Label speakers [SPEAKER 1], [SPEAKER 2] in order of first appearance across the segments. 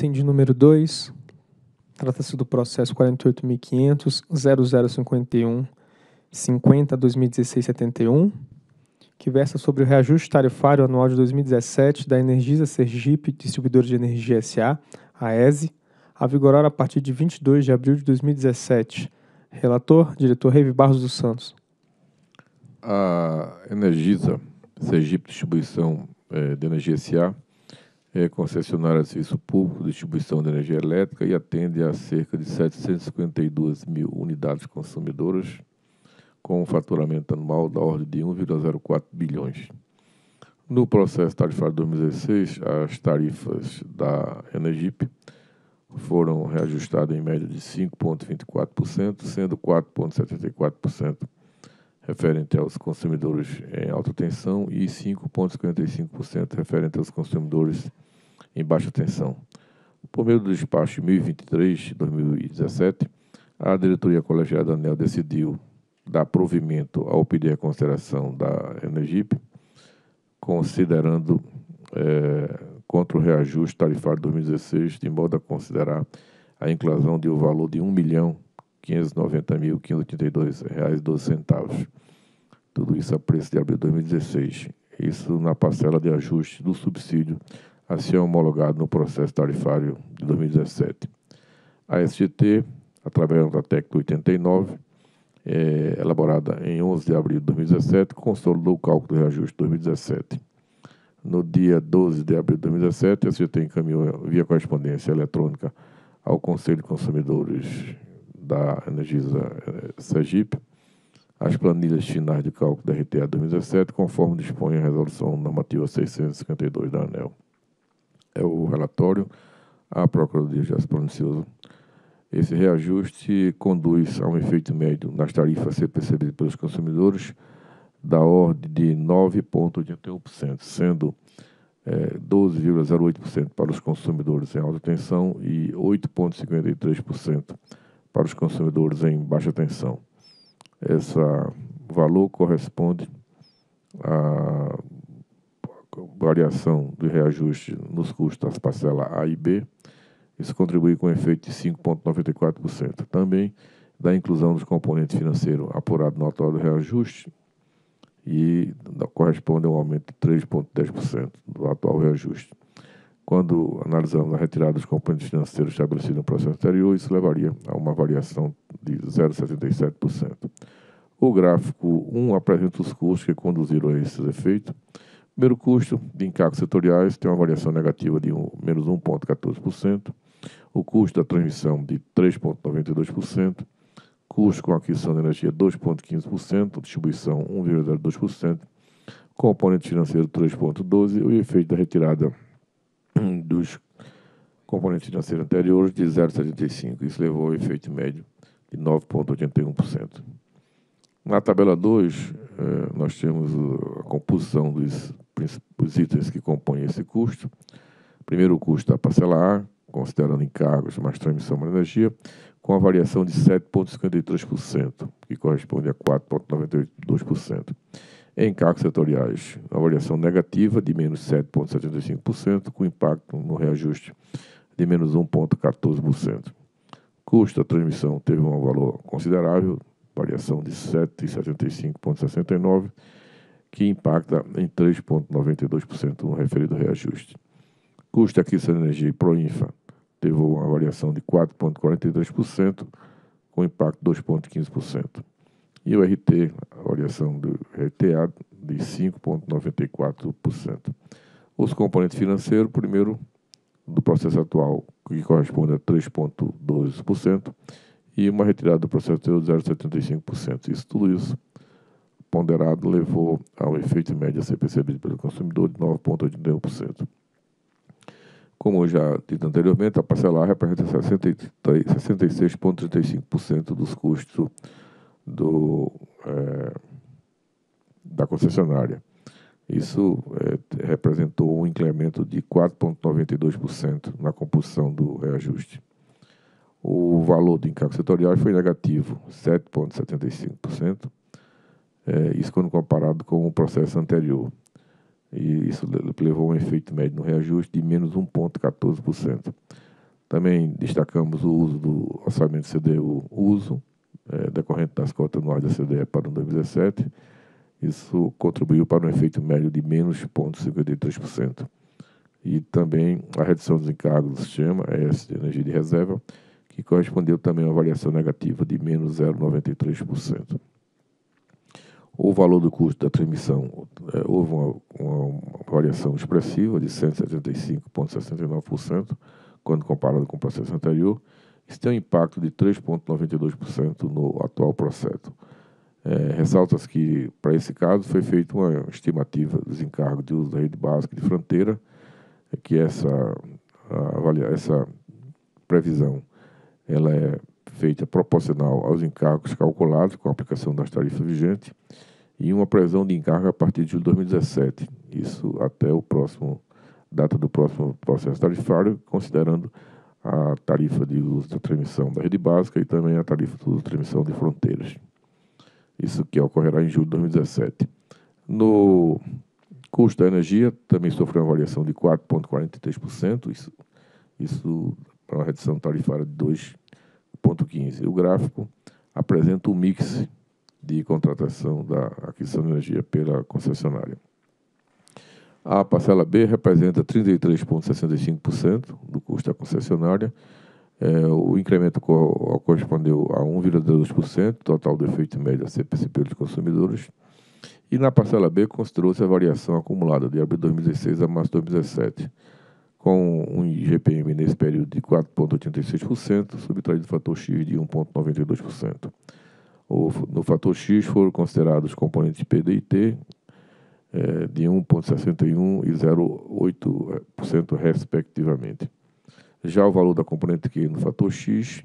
[SPEAKER 1] Item de número 2, trata-se do processo 48.500.0051.50/2016-71, que versa sobre o reajuste tarifário anual de 2017 da Energisa Sergipe Distribuidora de Energia S.A., a ESE, a vigorar a partir de 22 de abril de 2017. Relator, diretor Reive Barros dos Santos.
[SPEAKER 2] A Energisa Sergipe Distribuição de Energia S.A. é concessionária de serviço público de distribuição de energia elétrica e atende a cerca de 752 mil unidades consumidoras, com um faturamento anual da ordem de 1,04 bilhões. No processo tarifário 2016, as tarifas da Energipe foram reajustadas em média de 5,24%, sendo 4,74% referente aos consumidores em alta tensão e 5,55% referente aos consumidores em baixa tensão. Por meio do despacho 1023/2017, a diretoria colegiada da ANEEL decidiu dar provimento ao pedido de reconsideração da Energipe, considerando contra o reajuste tarifário de 2016, de modo a considerar a inclusão de um valor de R$ 1.590.582,12. Tudo isso a preço de abril de 2016. Isso na parcela de ajuste do subsídio a ser homologado no processo tarifário de 2017. A SGT, através da técnica 89, elaborada em 11 de abril de 2017, consolidou o cálculo do reajuste de 2017. No dia 12 de abril de 2017, a SGT encaminhou via correspondência eletrônica ao Conselho de Consumidores da Energisa Sergipe as planilhas finais de cálculo da RTA 2017, conforme dispõe a resolução normativa 652 da ANEEL. É o relatório. A Procuradoria já se pronunciou. Esse reajuste conduz a um efeito médio nas tarifas a ser percebido pelos consumidores da ordem de 9,81%, sendo 12,08% para os consumidores em alta tensão e 8,53% para os consumidores em baixa tensão. Esse valor corresponde à variação do reajuste nos custos das parcelas A e B. Isso contribui com um efeito de 5,94%. Também da inclusão dos componentes financeiros apurados no atual do reajuste e corresponde a um aumento de 3,10% do atual reajuste. Quando analisamos a retirada dos componentes financeiros estabelecidos no processo anterior, isso levaria a uma variação de 0,77%. O gráfico 1 apresenta os custos que conduziram a esses efeitos. Primeiro custo de encargos setoriais tem uma variação negativa de menos 1,14%. O custo da transmissão de 3,92%. Custo com aquisição de energia 2,15%. Distribuição 1,02%. Componente financeiro 3,12%. E o efeito da retirada dos componentes financeiros anteriores de 0,75%. Isso levou ao efeito médio de 9,81%. Na tabela 2, nós temos a composição dos itens que compõem esse custo. Primeiro, o custo da parcela A, considerando encargos mais transmissão de energia, com a variação de 7,53%, que corresponde a 4,92%. Em encargos setoriais, a variação negativa de menos 7,75%, com impacto no reajuste de menos 1,14%. Custo da transmissão teve um valor considerável, variação de 7,75,69%, que impacta em 3,92% no referido reajuste. Custo de aquisição de energia e Proinfa teve uma variação de 4,43%, com impacto de 2,15%. E o RT, a variação do RTA de 5,94%. Os componentes financeiros, primeiro, do processo atual, que corresponde a 3,12%, e uma retirada do processo anterior de 0,75%. Tudo isso ponderado levou ao efeito médio a ser percebido pelo consumidor de 9,81%. Como já dito anteriormente, a parcela A representa 66,35% dos custos da concessionária. Isso representou um incremento de 4,92% na composição do reajuste. O valor do encargo setorial foi negativo, 7,75%, isso quando comparado com o processo anterior. E isso levou a um efeito médio no reajuste de menos 1,14%. Também destacamos o uso do orçamento CDU decorrente das cotas anuais da CDE para o 2017. Isso contribuiu para um efeito médio de menos 0,53%. E também a redução dos encargos do sistema, ES de energia de reserva, que correspondeu também a uma variação negativa de menos 0,93%. O valor do custo da transmissão, houve uma variação expressiva de 175,69%, quando comparado com o processo anterior. Isso tem um impacto de 3,92% no atual processo. Ressalta-se que, para esse caso, foi feita uma estimativa dos encargos de uso da rede básica de fronteira, que essa previsão ela é feita proporcional aos encargos calculados com a aplicação das tarifas vigentes e uma previsão de encargo a partir de julho de 2017. Isso até data do próximo processo tarifário, considerando a tarifa de uso da transmissão da rede básica e também a tarifa de uso da transmissão de fronteiras. Isso que ocorrerá em julho de 2017. No custo da energia, também sofreu uma variação de 4,43%, isso para uma redução tarifária de 2,15%. O gráfico apresenta o mix de contratação da aquisição de energia pela concessionária. A parcela B representa 33,65% do custo da concessionária. O incremento correspondeu a 1,2%, total do efeito médio a ser percebido pelos consumidores. E na parcela B considerou-se a variação acumulada de abril de 2016 a março de 2017, com um IGPM nesse período de 4,86%, subtraído do fator X de 1,92%. No fator X foram considerados os componentes PDI-T de 1,61% e 0,8%, respectivamente. Já o valor da componente Q no fator X,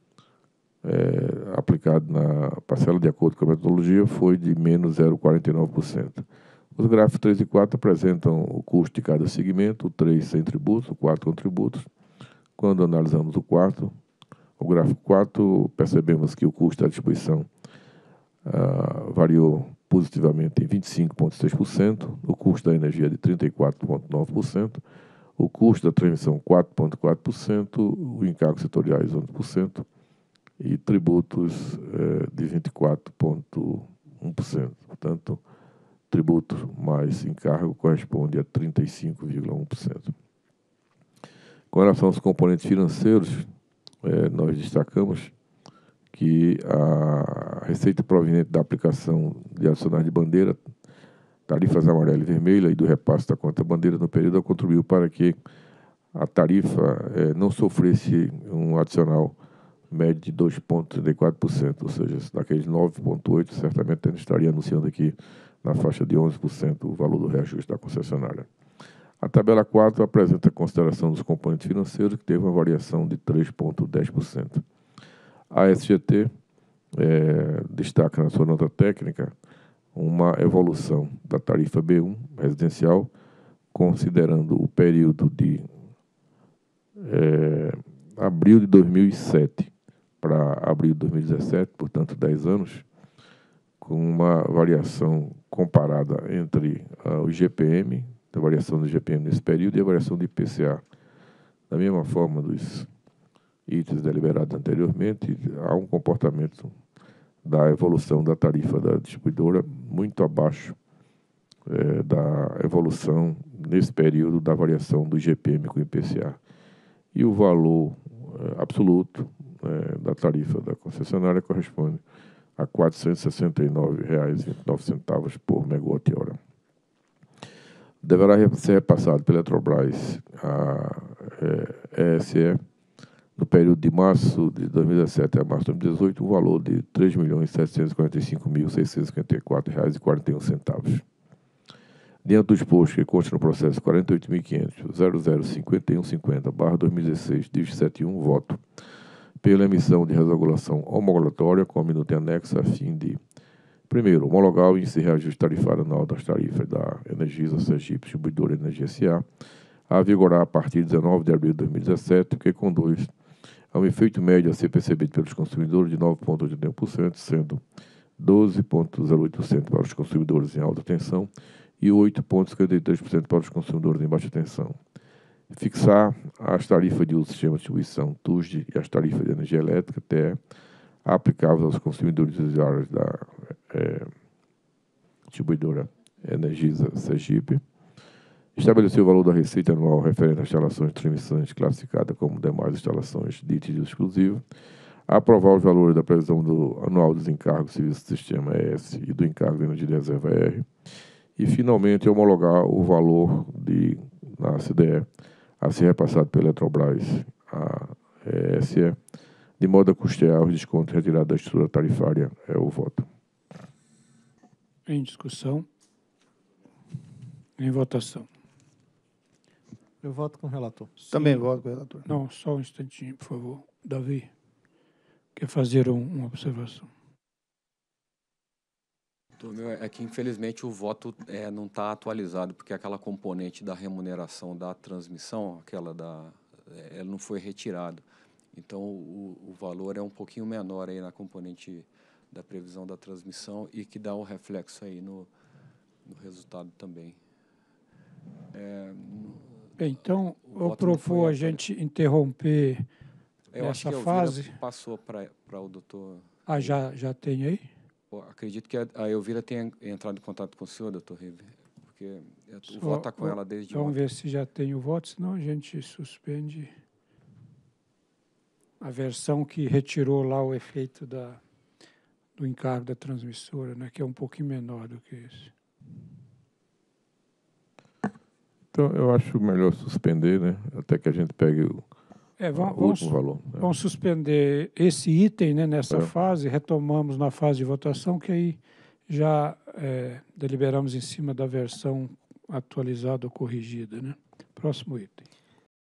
[SPEAKER 2] aplicado na parcela de acordo com a metodologia, foi de menos 0,49%. Os gráficos 3 e 4 apresentam o custo de cada segmento, o 3 sem tributos, o 4 com tributos. Quando analisamos o gráfico 4, percebemos que o custo da distribuição variou positivamente em 25,6%, o custo da energia de 34,9%, o custo da transmissão 4,4%, o encargos setoriais 11% e tributos de 24,1%. Portanto, tributo mais encargo corresponde a 35,1%. Com relação aos componentes financeiros, nós destacamos que a receita proveniente da aplicação de adicionais de bandeira, tarifas amarela e vermelha e do repasse da conta bandeira no período contribuiu para que a tarifa não sofresse um adicional médio de 2,34%, ou seja, daqueles 9,8%, certamente a gente estaria anunciando aqui na faixa de 11% o valor do reajuste da concessionária. A tabela 4 apresenta a consideração dos componentes financeiros, que teve uma variação de 3,10%. A SGT destaca na sua nota técnica uma evolução da tarifa B1 residencial, considerando o período de abril de 2007 para abril de 2017, portanto 10 anos, com uma variação comparada entre o IGPM, a variação do IGPM nesse período, e a variação do IPCA. Da mesma forma dos itens deliberados anteriormente, há um comportamento da evolução da tarifa da distribuidora muito abaixo da evolução, nesse período, da variação do IGPM com o IPCA. E o valor absoluto da tarifa da concessionária corresponde a R$ 469,29 por megawatt-hora. Deverá ser repassado pela Eletrobras a ESE no período de março de 2017 a março de 2018, um valor de R$ 3.745.654,41. Diante do exposto que consta no processo 48.500.005150/2016, 71, voto pela emissão de resolução homologatória com a minuta em anexo a fim de: primeiro, homologar o índice de reajuste tarifário anual das tarifas da Energisa Sergipe Distribuidora de Energia S.A. a vigorar a partir de 19 de abril de 2017, que conduz a um efeito médio a ser percebido pelos consumidores de 9,81%, sendo 12,08% para os consumidores em alta tensão e 8,53% para os consumidores em baixa tensão. Fixar as tarifas de uso do sistema de distribuição TUSD e as tarifas de energia elétrica, TE, aplicáveis aos consumidores usuários da distribuidora Energisa Sergipe. Estabelecer o valor da receita anual referente às instalações de transmissões classificadas como demais instalações de uso exclusivo. Aprovar os valores da previsão anual dos encargos do serviço do sistema ES e do encargo de energia de reserva R. E, finalmente, homologar o valor na CDE a ser repassado pela Eletrobras à ESE, de modo a custear os descontos retirados da estrutura tarifária. É o voto.
[SPEAKER 3] Em discussão. Em votação.
[SPEAKER 4] Eu voto com o relator.
[SPEAKER 5] Também voto com o relator.
[SPEAKER 3] Não, só um instantinho, por favor. Davi, quer fazer uma observação?
[SPEAKER 6] É que, infelizmente, o voto não está atualizado, porque aquela componente da remuneração da transmissão, ela não foi retirado. Então, o valor é um pouquinho menor aí na componente da previsão da transmissão e que dá um reflexo aí no resultado também.
[SPEAKER 3] Bem, então, eu propor a gente interromper
[SPEAKER 6] eu acho
[SPEAKER 3] essa
[SPEAKER 6] que
[SPEAKER 3] fase.
[SPEAKER 6] Passou para o doutor...
[SPEAKER 3] Ah, já tem aí?
[SPEAKER 6] Acredito que a Elvira tenha entrado em contato com o senhor, doutor River, porque o voto está com ela desde
[SPEAKER 3] Vamos
[SPEAKER 6] ontem.
[SPEAKER 3] ver se já tem o voto, senão a gente suspende a versão que retirou lá o efeito do encargo da transmissora, né, que é um pouquinho menor do que esse.
[SPEAKER 2] Então, eu acho melhor suspender, né? Até que a gente pegue o último valor.
[SPEAKER 3] Vamos suspender esse item, né, nessa fase, retomamos na fase de votação, que aí já deliberamos em cima da versão atualizada ou corrigida, né? Próximo item.